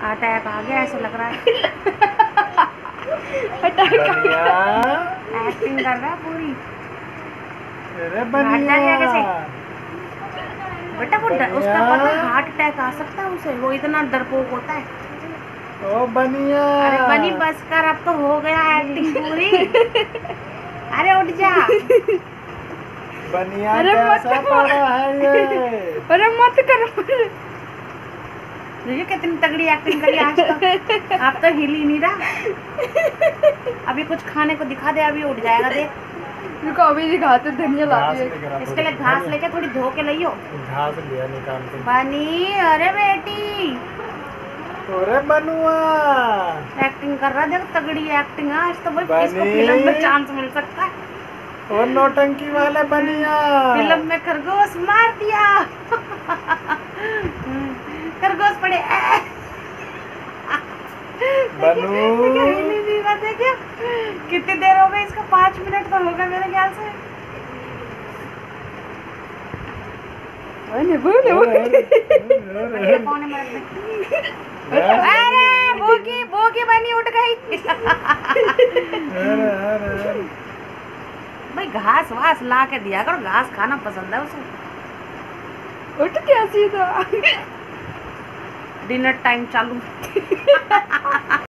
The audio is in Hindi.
अटैक आ गया ऐसा लग रहा है। एक्टिंग कर रहा है पूरी। अरे बनिया बेटा वो उसका पता है हार्ट अटैक आ सकता है उसे, वो इतना डरपोक होता है। ओ बनिया। अरे बनी बस कर, अब तो हो गया एक्टिंग पूरी। अरे उठ जा बनिया। कैसा पड़ा है ये? अरे मत कर। देखिए कितनी तगड़ी एक्टिंग करी आज तक। आप तो हिल ही नहीं रहा। अभी कुछ खाने को दिखा दे, अभी उठ जाएगा। देख रुको अभी दिखाते, धनिया लाती है। इसके लिए घास लेके थोड़ी धो के लियो। घास लिया निकाल के। बनी अरे बेटी। अरे बनुआ एक्टिंग कर रहा, देखो तगड़ी एक्टिंग है आज तो भाई। इसको फिल्म में चांस मिल सकता है। और नौटंकी वाला बनिया फिल्म में खरगोश मार दिया। खरगोश पड़े। देखिए कितनी देर हो गई इसका, 5 मिनट तो होगा मेरे ख्याल से। अरे भोगी भोगी बनी उठ गई। भाई घास वास ला के दिया करो, घास खाना पसंद है उसे। उठ क्या सीधा। डिनर टाइम चालू।